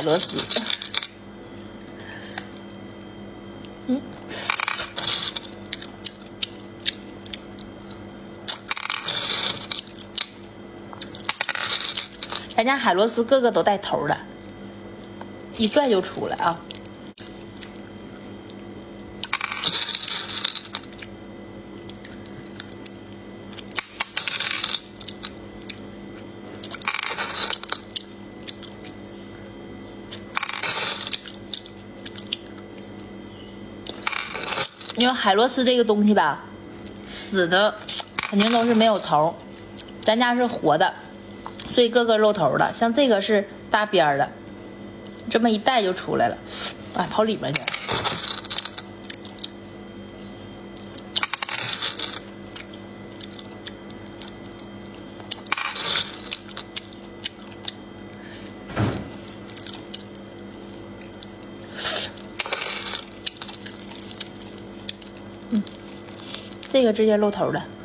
海螺丝。咱家海螺丝个个都带头的，一拽就出来啊！因为海螺丝这个东西吧，死的肯定都是没有头，咱家是活的。所以个个露头的，像这个是大边儿的，这么一带就出来了，啊，跑里面去了。这个直接露头的。